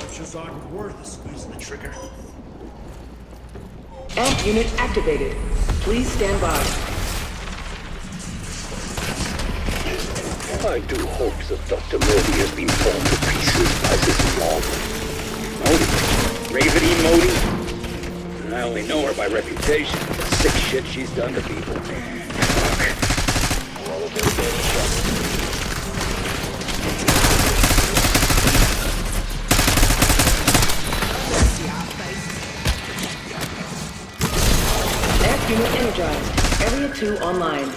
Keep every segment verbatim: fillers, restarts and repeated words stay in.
Just aren't worth squeezing the trigger. Amp unit activated. Please stand by. I do hope that Doctor Modi has been torn to pieces by this mob. Modi? Ravedy Modi? I only know her by reputation. The sick shit she's done to people. Fuck. All of their dead shot. Amp unit energized. Area two online.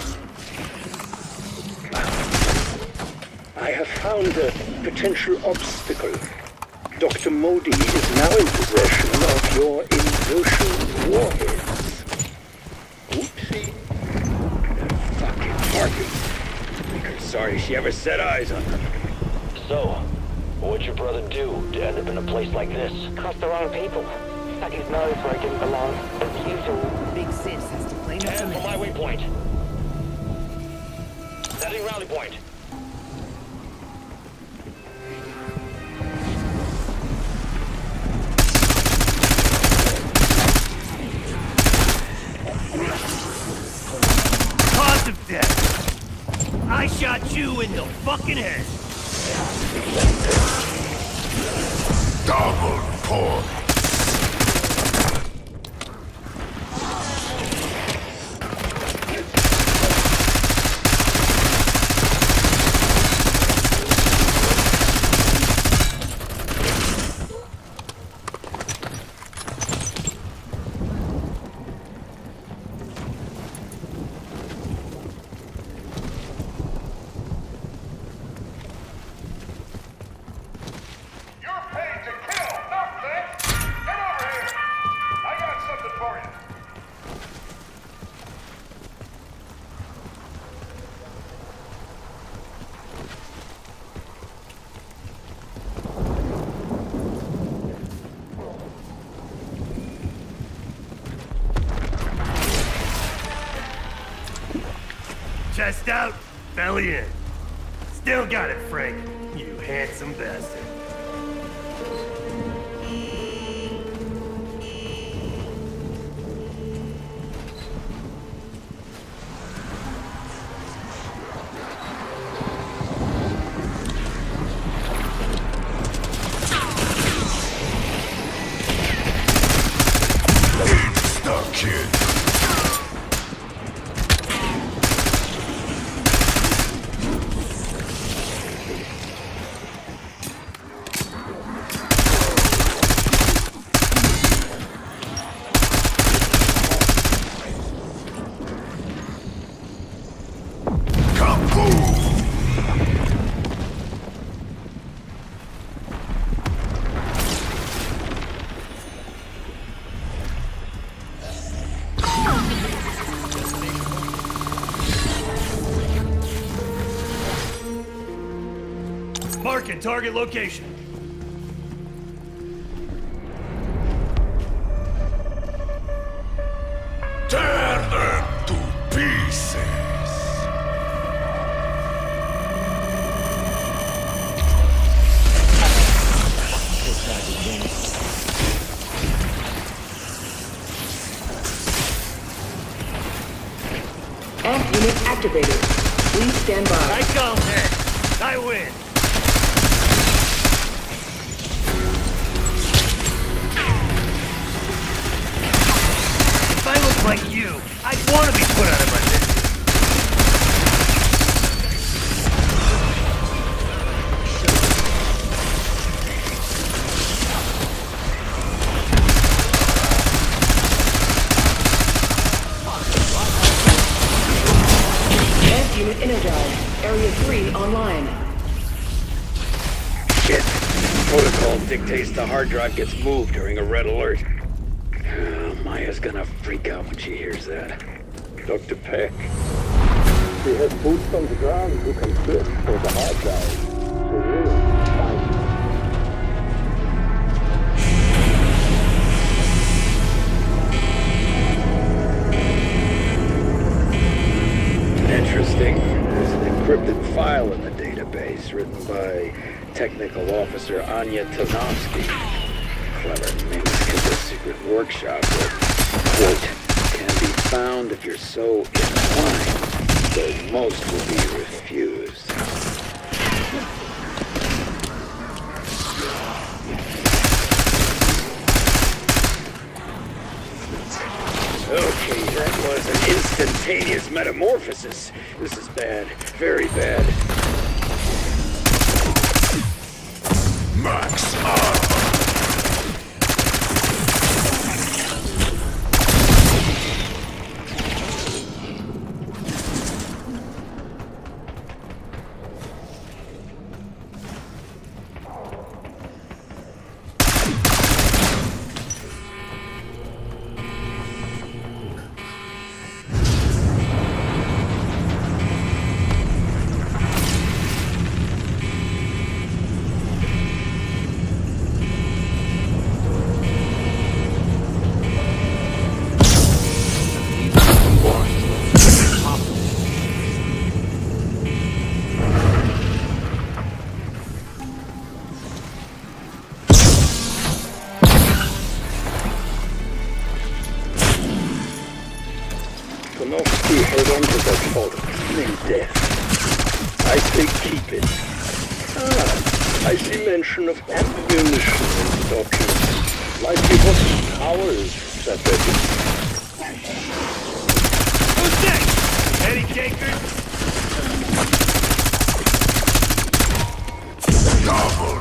I have found a potential obstacle. Doctor Modi is now in possession of your inversion warheads. Oopsie. That fucking Harpy. Make her sorry she ever set eyes on them. So, what'd your brother do to end up in a place like this? Crossed the wrong people. Stuck his nose where it didn't belong. As usual, Big Sis has to blame us. And for my waypoint. Setting rally point. Cause of death. I shot you in the fucking head. Double point. Chest out, belly in. Still got it, Frank. You handsome bastard. Stuck, kid. Marking target location. Tear them to pieces. Amp unit activated. Please stand by. I call next. I win. If I look like you, I'd want to be put out of my business. Amp unit energized. Area three online. Shit. Protocol dictates the hard drive gets moved during a red alert. Oh, Maya's gonna freak out when she hears that. Doctor Peck. She has boots on the ground who can search for the hard drive. She will find it. Interesting. There's an encrypted file in the database. database written by Technical Officer Anya Tanovsky. Clever minx a secret workshop that, quote, can be found if you're so inclined, though most will be refused. Okay, that was an instantaneous metamorphosis. This is bad. Very bad. Max up! Tanovsky held on to that folder, named Death. I say keep it. Ah, I see mention of ammunition in the document. Likely what powers that register. Who's next? Any takers? Gobble!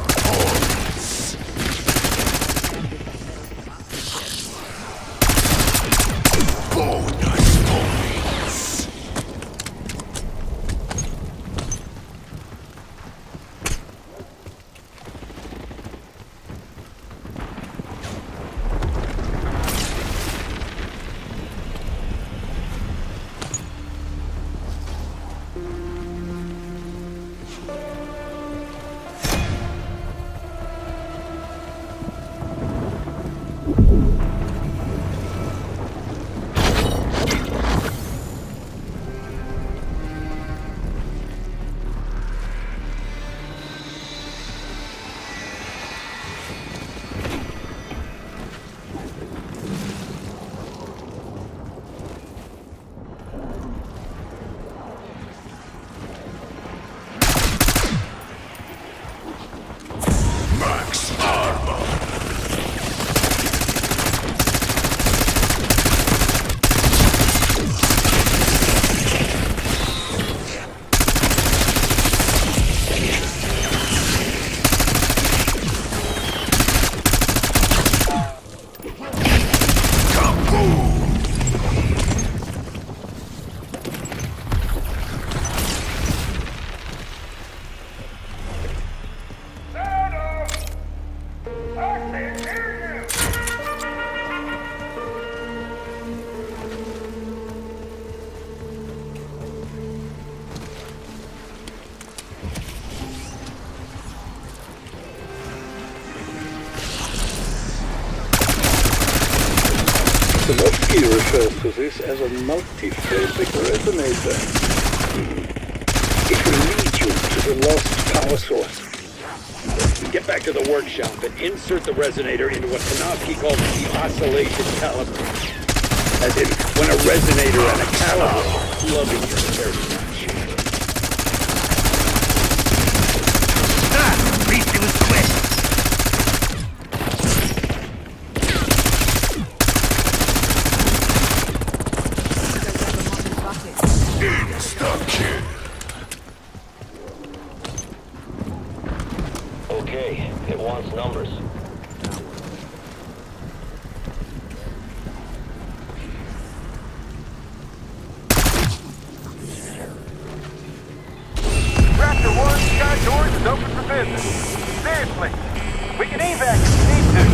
Tanovsky refers to this as a multi-phasic resonator. It will lead you to the lost power source. Get back to the workshop and insert the resonator into what Tanovsky calls the oscillation caliber. As in, when a resonator and a caliber are loving your very much. Ah! Reach to his twist! Insta-kill! Okay, it wants numbers. Raptor one, Sky Doors is open for business. Seriously, we can evac if we need to.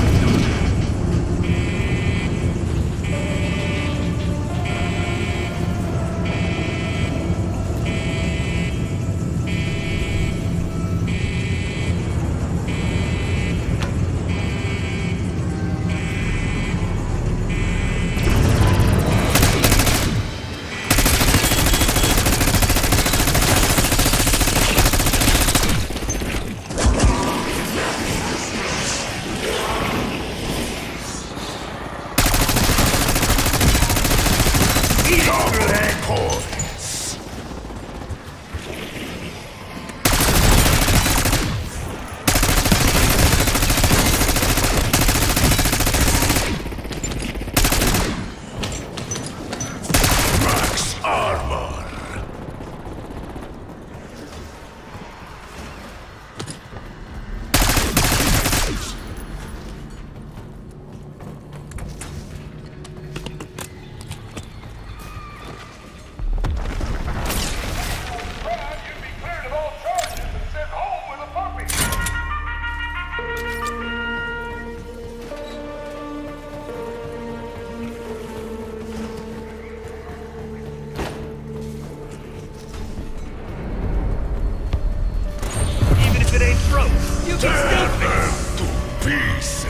it ain't broke. You can still Tear fix them to pieces.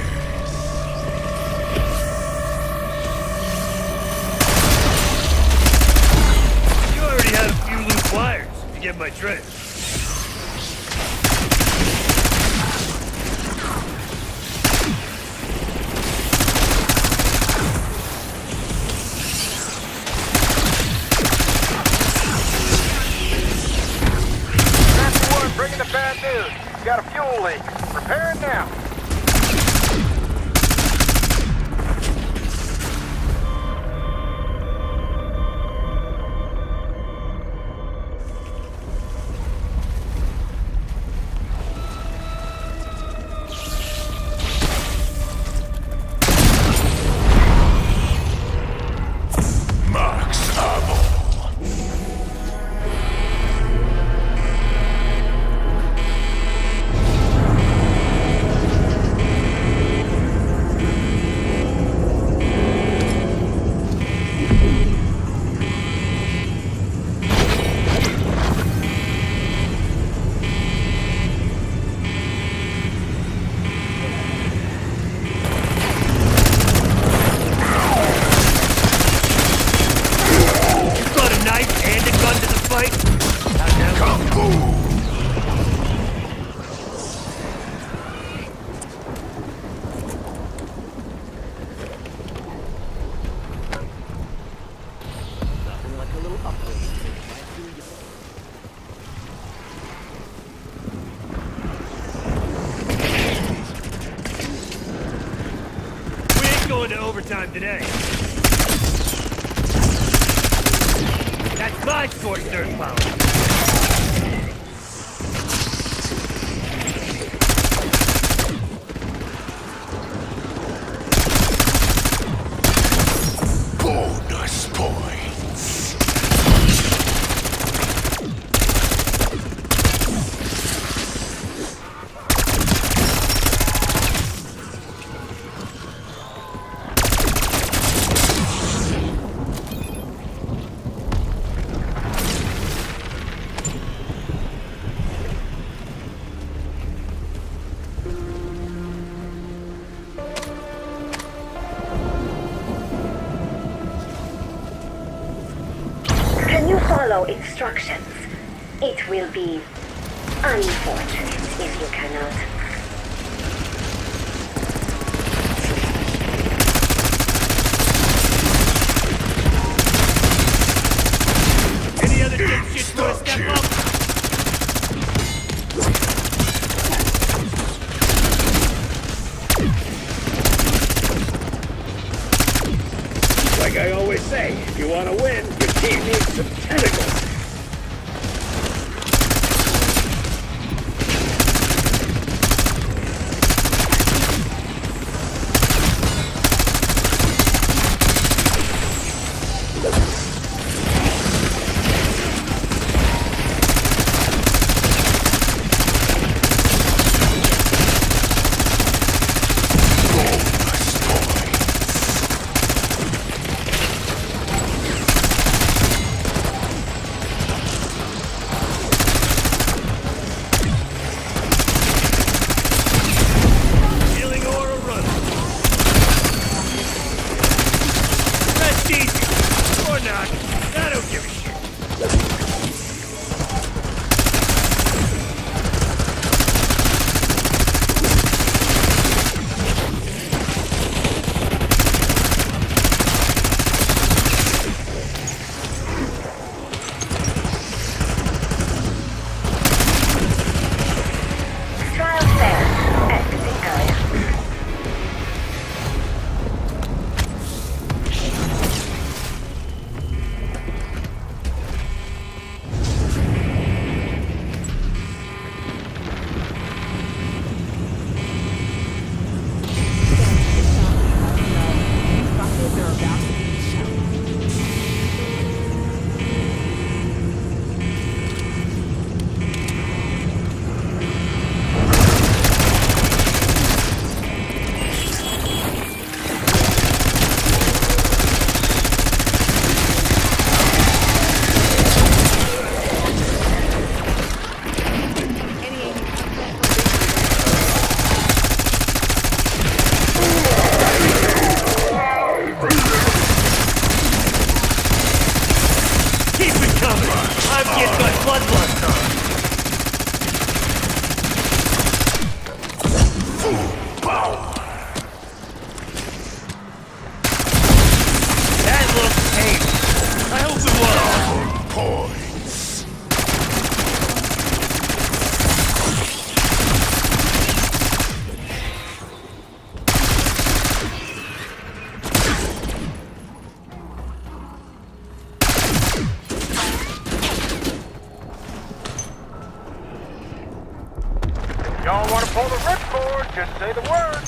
it. You already had a few loose wires to get my drift. Bringing the bad news. Got a fuel leak. Repairing now. Max ammo. Going to overtime today. That's my scorched earth power. Bonus points. Follow instructions. It will be unfortunate if you cannot. Any other dipshits want to step up? Like I always say, if you want to win, your team needs some tentacles. Y'all want to pull the ripcord? Just say the word.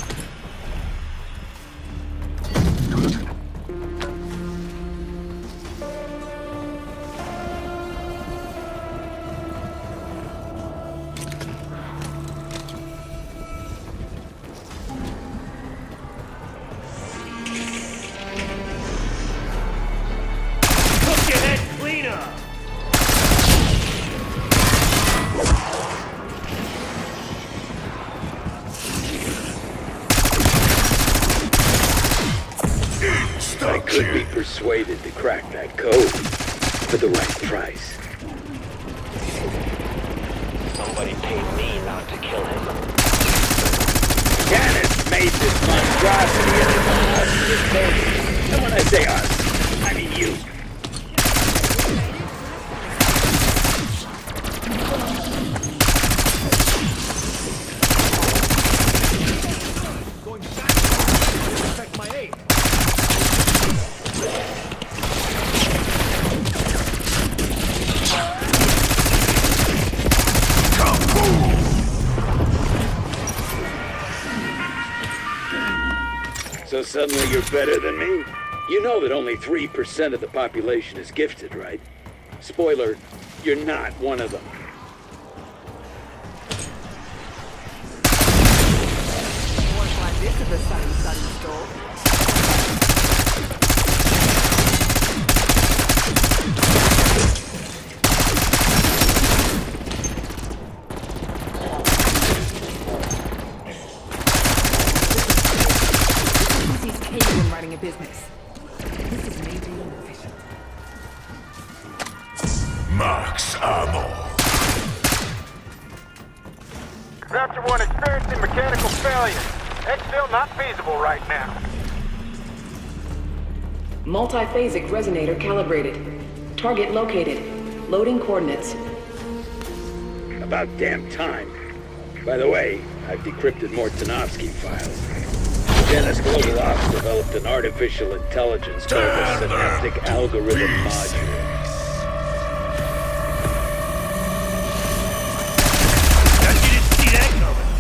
Cook your head clean up! I could be persuaded to crack that code for the right price. Somebody paid me not to kill him. Janice made this monstrosity and it's on us in this case. And when I say us, I mean you. So suddenly you're better than me? You know that only three percent of the population is gifted, right? Spoiler, you're not one of them. Want to find this at the same sunny store? Running a business. This is me being efficient. Max ammo. Chapter one experiencing mechanical failure. Exfil not feasible right now. Multi-phasic resonator calibrated. Target located. Loading coordinates. About damn time. By the way, I've decrypted more Tanofsky files. Dennis Global Ops developed an artificial intelligence called the Synaptic Algorithm Module. Guess you didn't see that coming.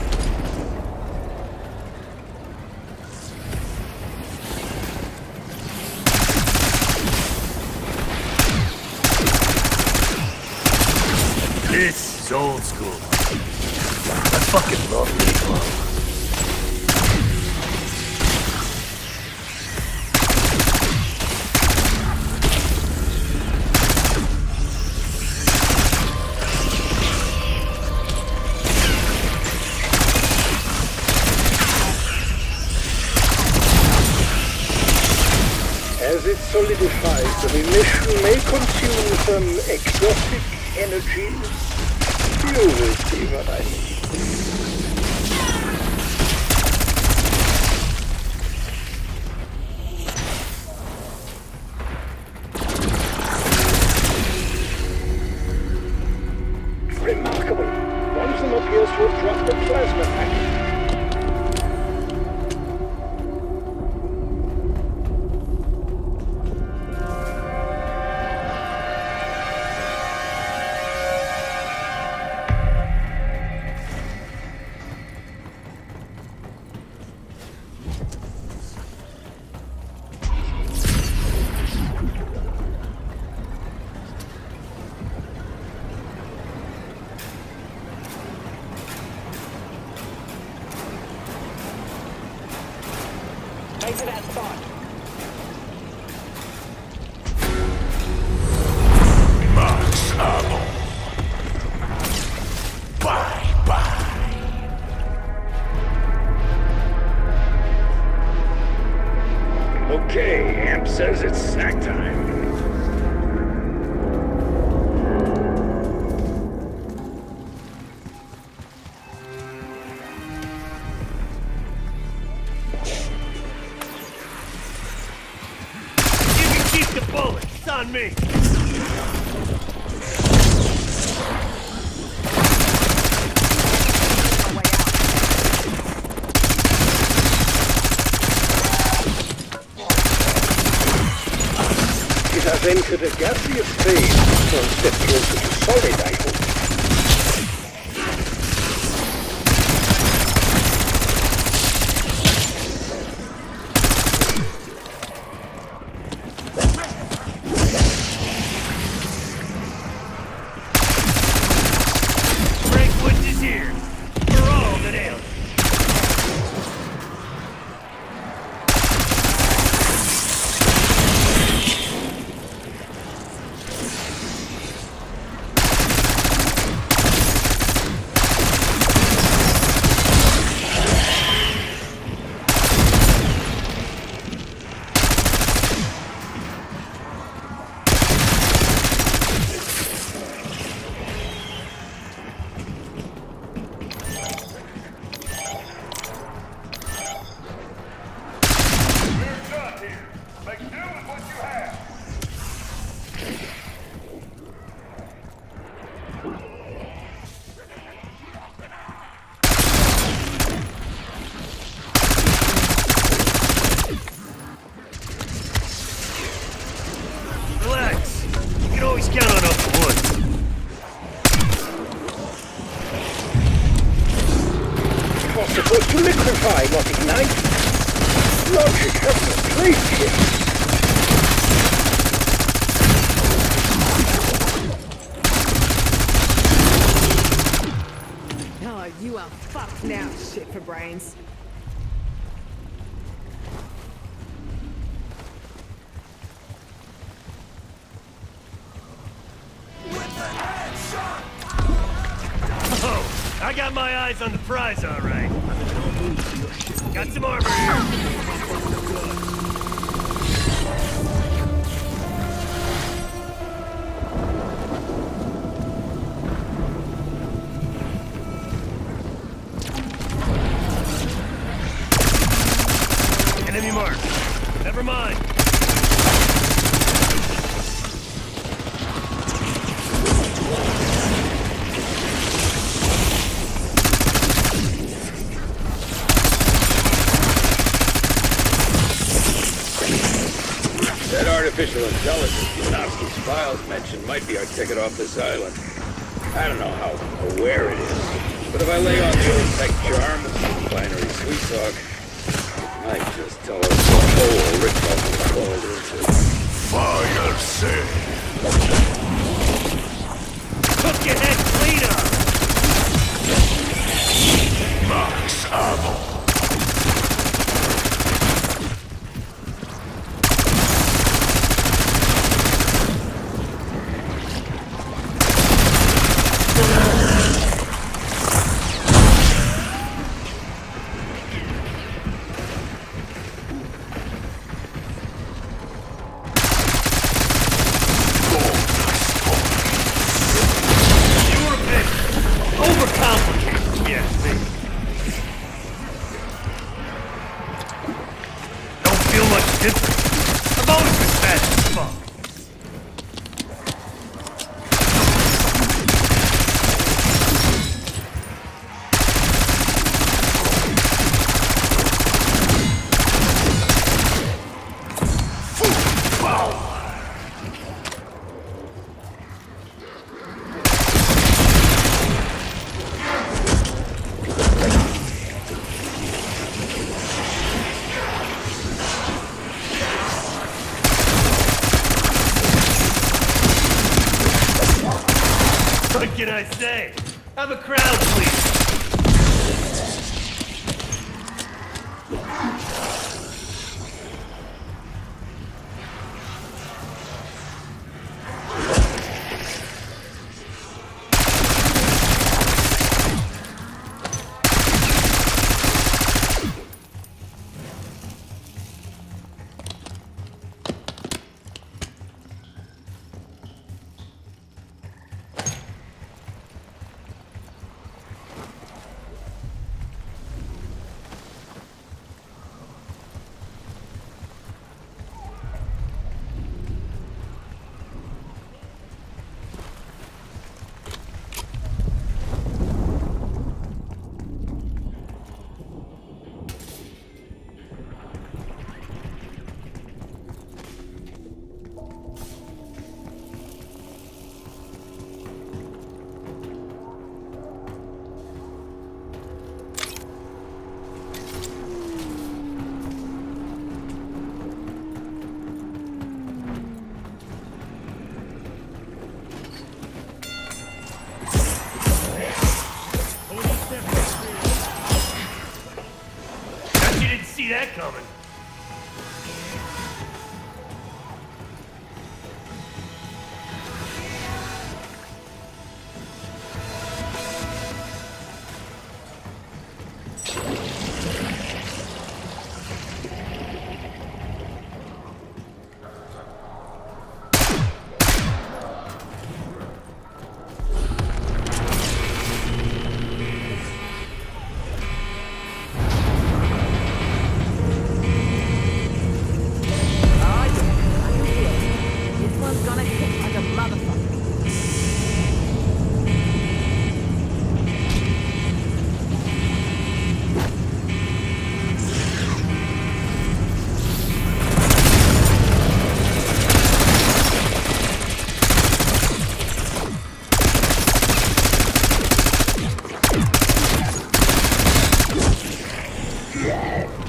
This is old school. I fucking love napalm. As it solidifies, the mission may consume some exotic energies. You will see what I mean. Remarkable. One of them appears to have dropped a plasma packet. Take to that spot. Max ammo. Bye bye. Okay, Amp says it's snack time. The bullet, it's on me. It has entered a gaseous phase, so step closer to solid, I hope. supposed to liquefy, not ignite. Logic has no place here. Oh, you are fucked now, shit for brains. Oh, I got my eyes on the prize, all right. Got some armor here. Enemy mark. Never mind. Artificial intelligence Yanofsky's files mentioned might be our ticket off this island. I don't know how aware it is, but if I lay on the old tech charm with some binary sweet talk, I might just tell us the whole ritual is called into. Fire sale. Cook your head clean up! Max ammo. What can I say? I'm a crowd pleaser. See that coming.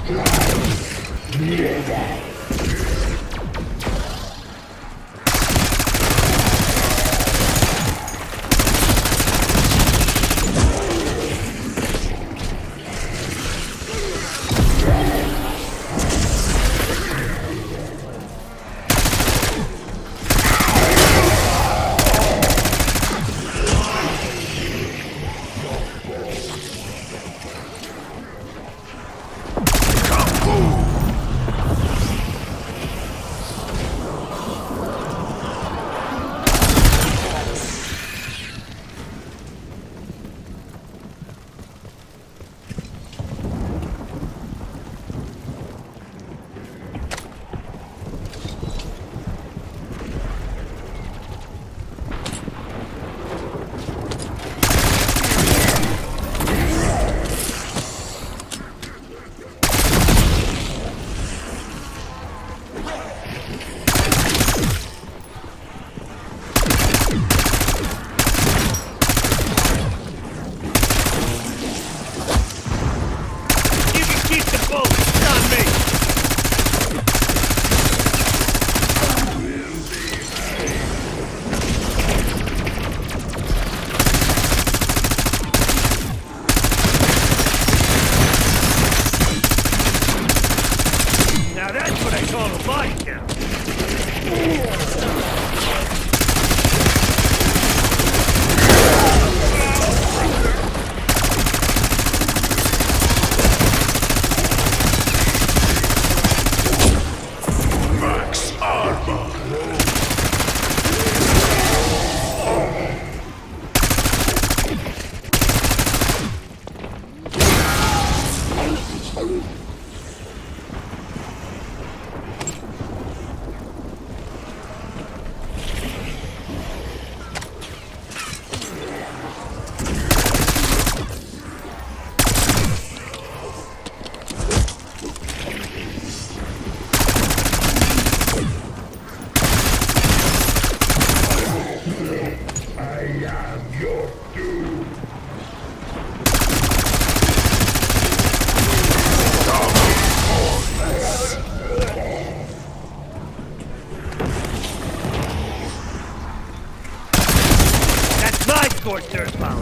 Scorched earth power.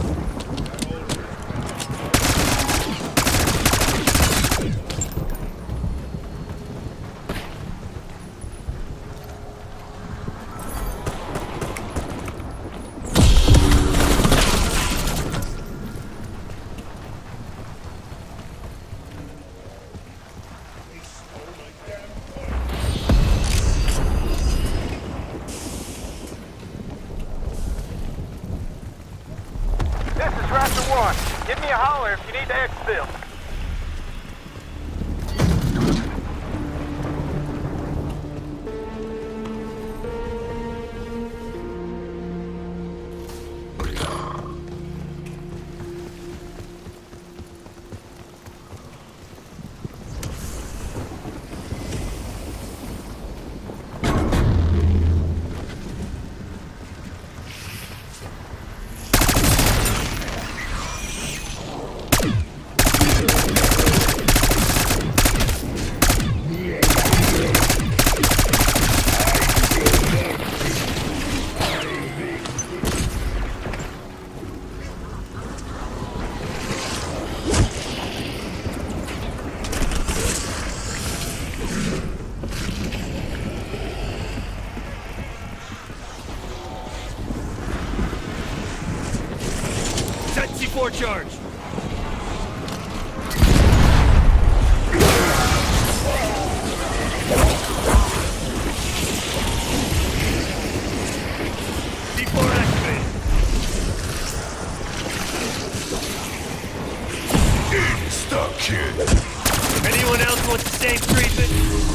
Give me a holler if you need to exfil. C four charge. C four activated. Insta-kill. Anyone else want the same treatment?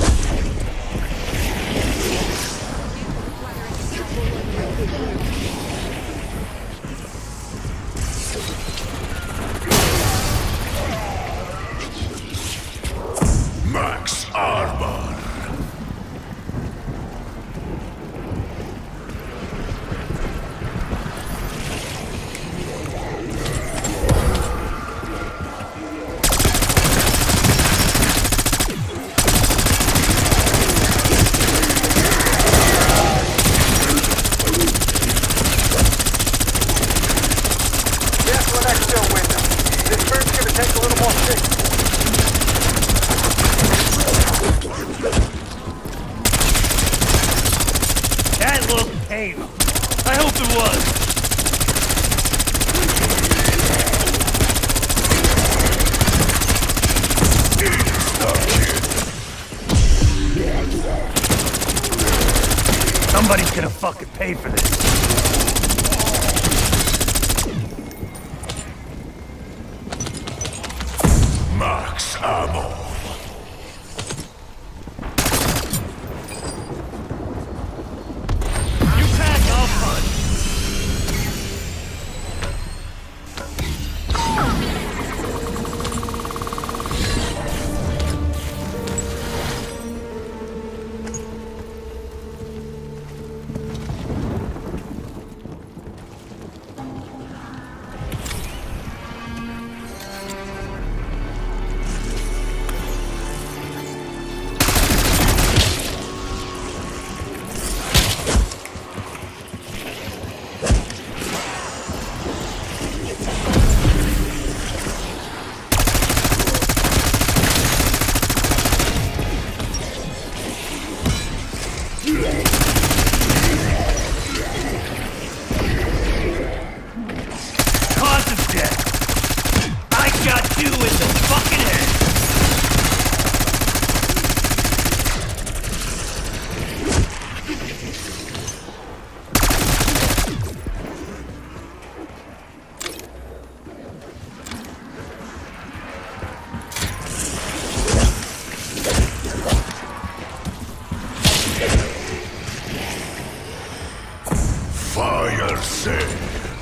Max armor. That looked tame. I hope it was. Somebody's gonna fucking pay for this. Max ammo. You pack, I'll punch. Fire sale.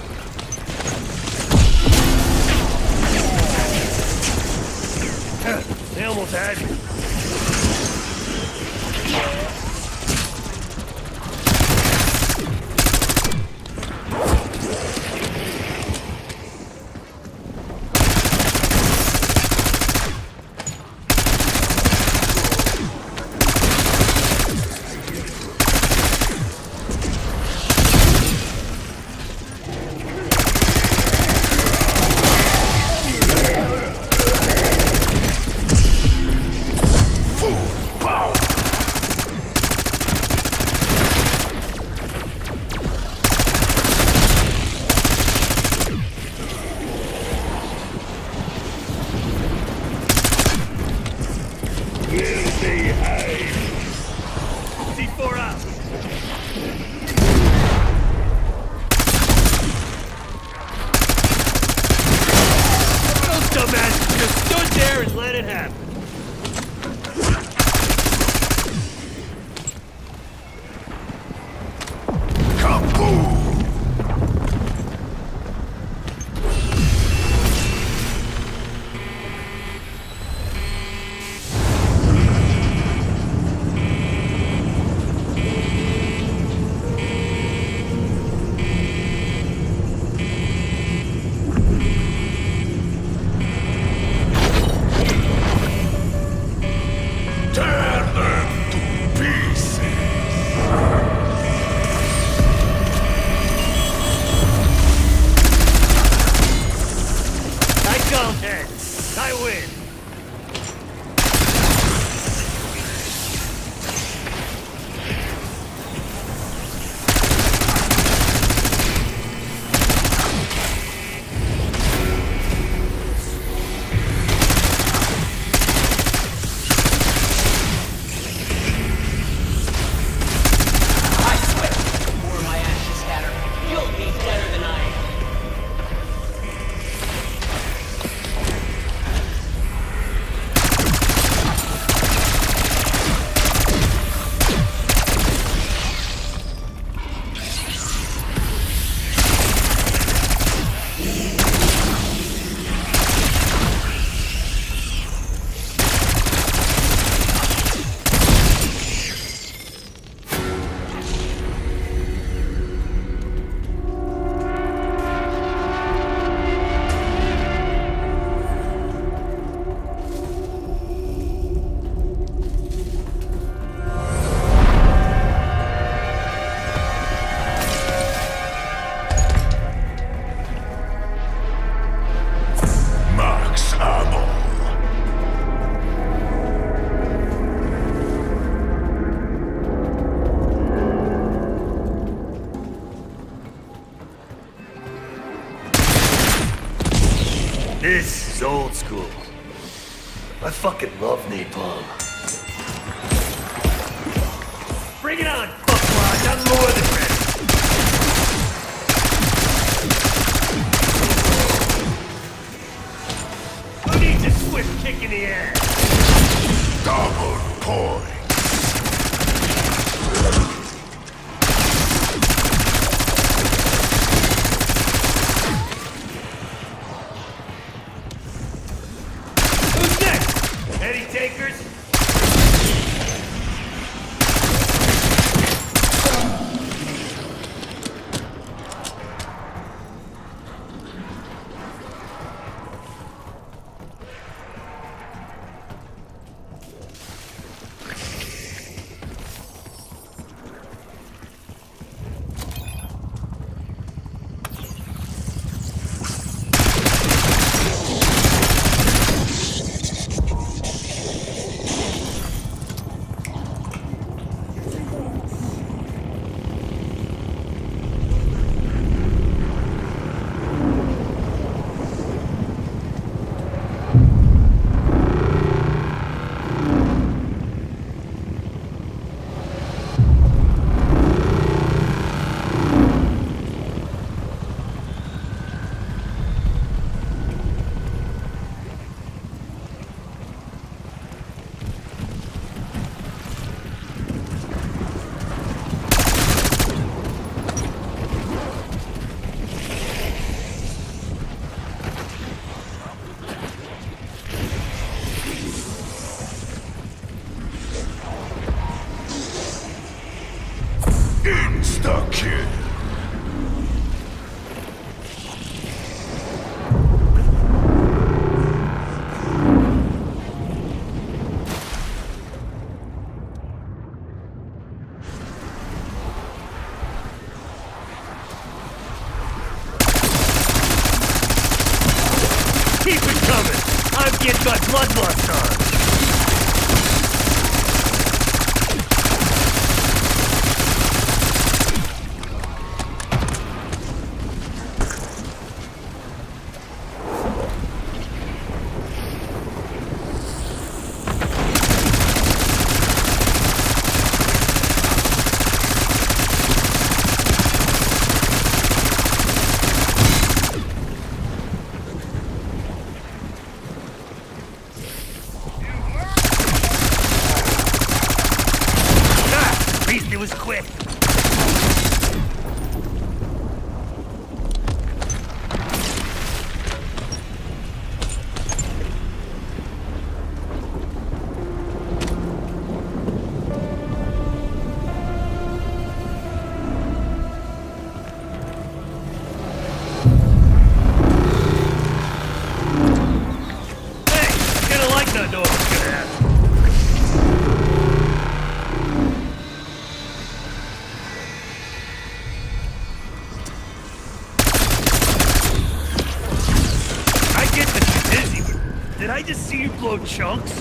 They almost had me. C four out. Those dumbasses just stood there and let it happen. Kaboom! I win. old school. I fucking love napalm. Bring it on, fuckwad! I'm more than ready! Who needs a swift kick in the ass? Double point. Who's next? Any takers? Insta-kill. Keep it coming! I'm getting my bloodlust on! It was quick. Hey, gonna like that door. Gonna have. Did I just see you blow chunks?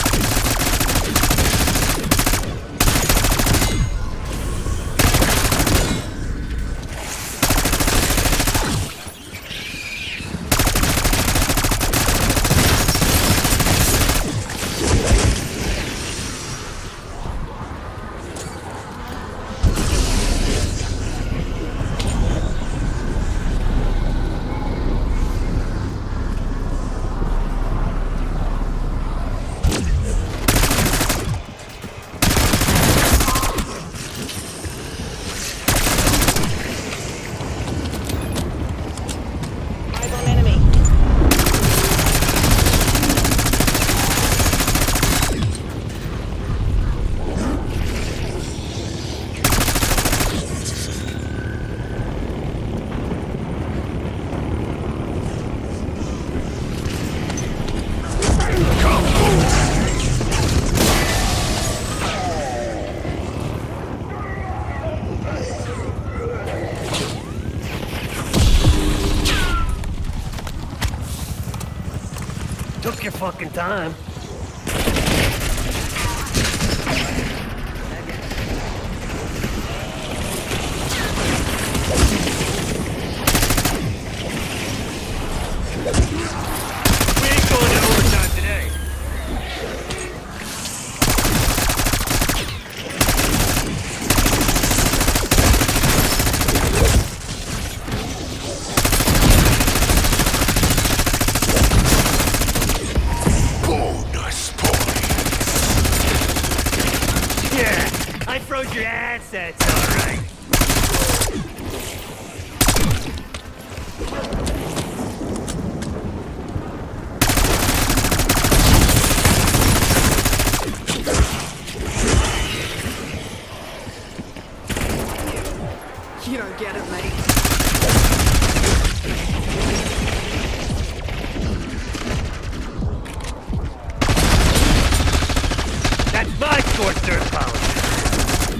Took your fucking time. We ain't going Shows your assets, all right. You don't get it, mate. That's my scorched earth policy.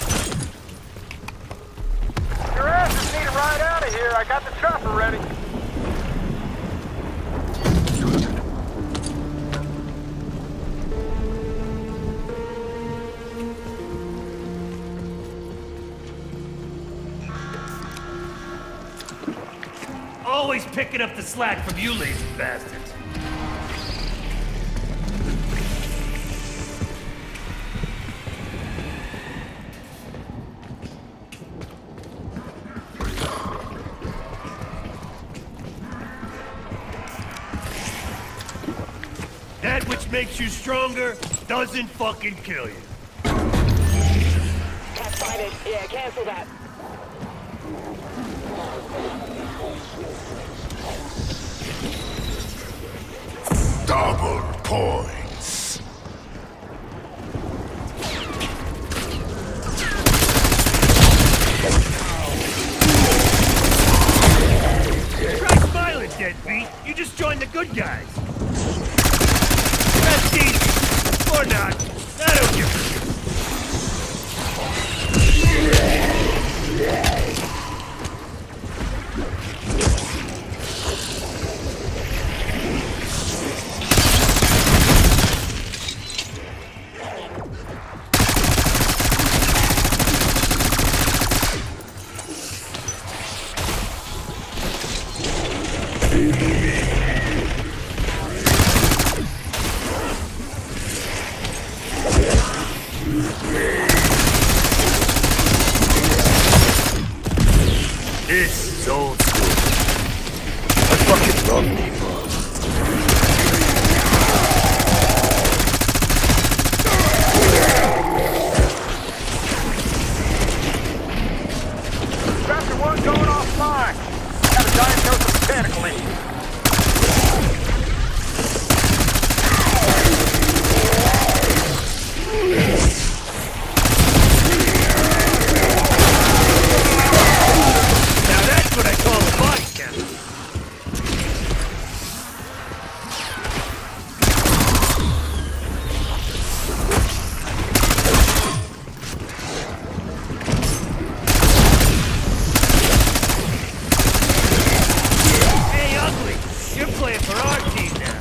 Your asses need to ride out of here. I got the chopper ready. Always picking up the slack from you lazy bastards. That which makes you stronger doesn't fucking kill you. Can't find it. Yeah, cancel that. Double points. Try smiling, deadbeat. You just joined the good guys. That's easy. Or not. I don't give a shit. This is old school. I fucking love people. Chapter one going offline. Got a diagnose of mechanical issue. What I call a body count. Hey, Ugly, you're playing for our team now.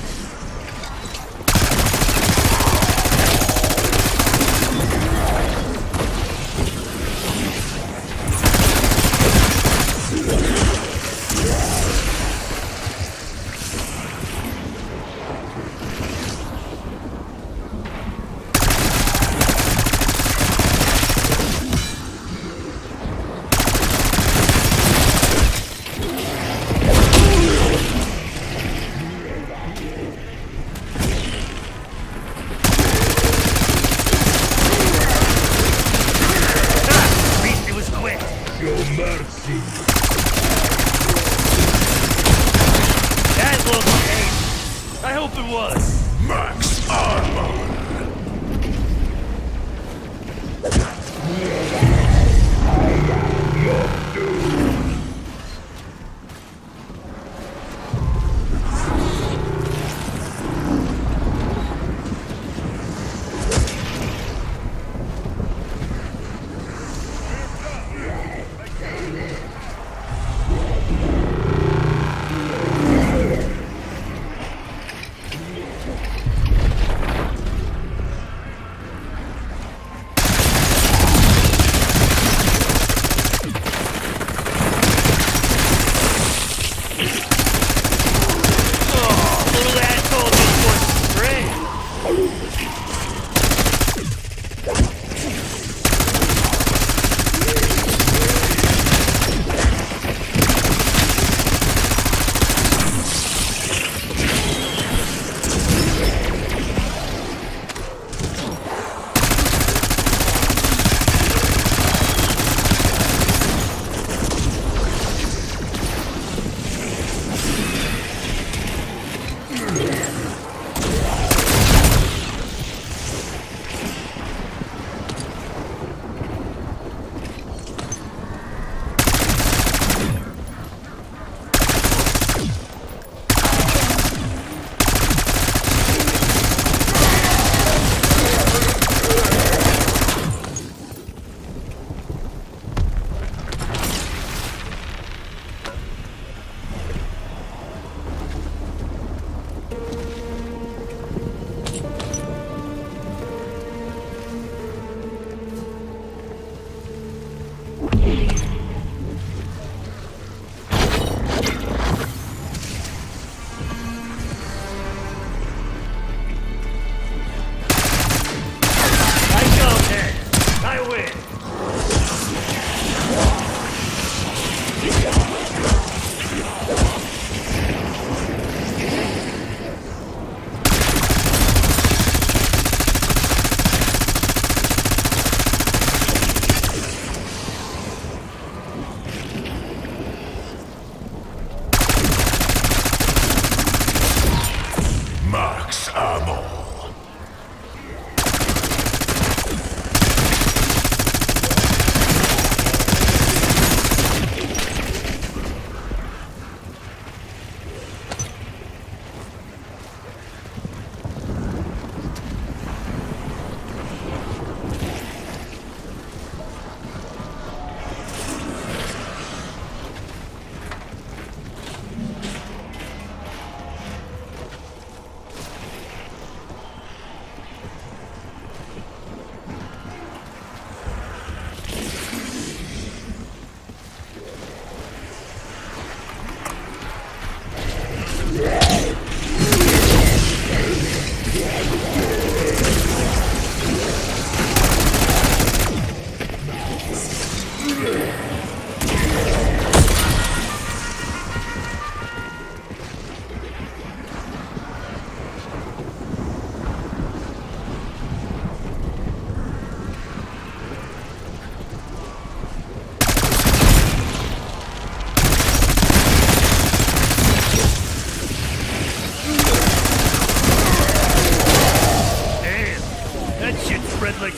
That looked ace. I hope it was. Max armor.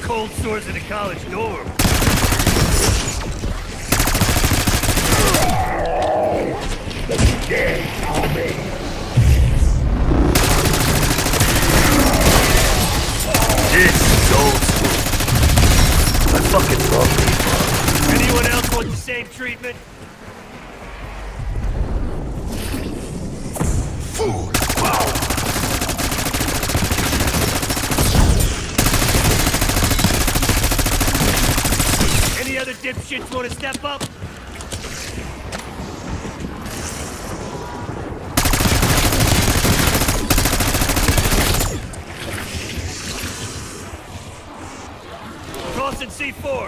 cold sores in a college dorm. This is old school. I fucking love it. Anyone else want the same treatment? Fool! Wow! Any other dipshits want to step up? Crossing C four.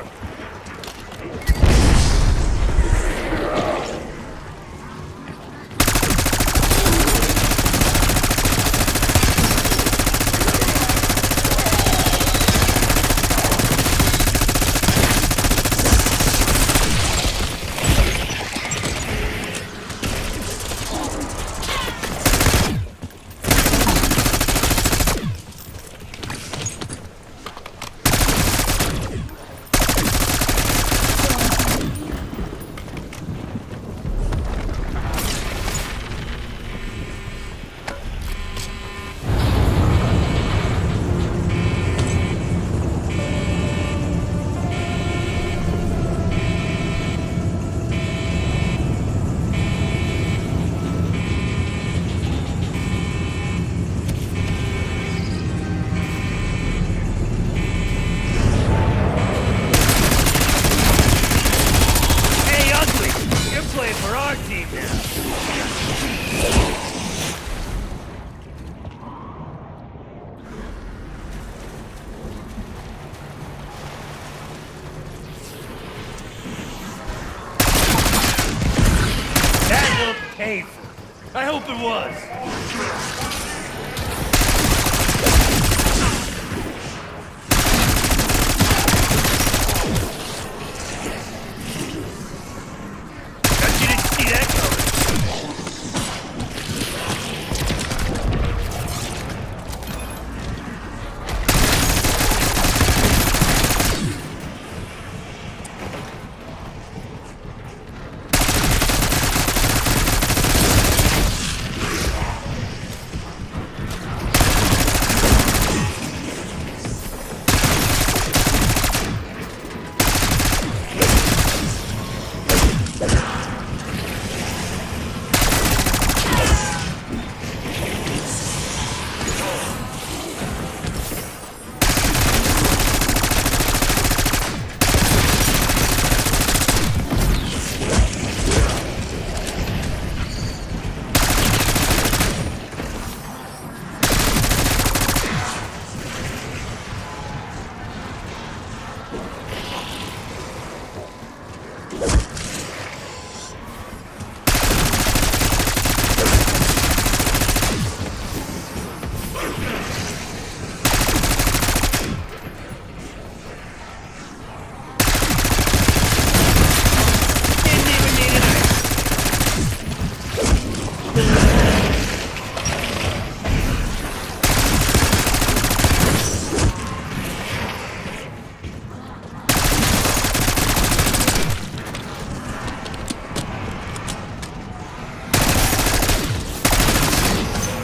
Painful. I hope it was. Bet you didn't see that coming.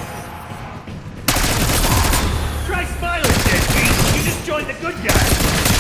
Join the good guys.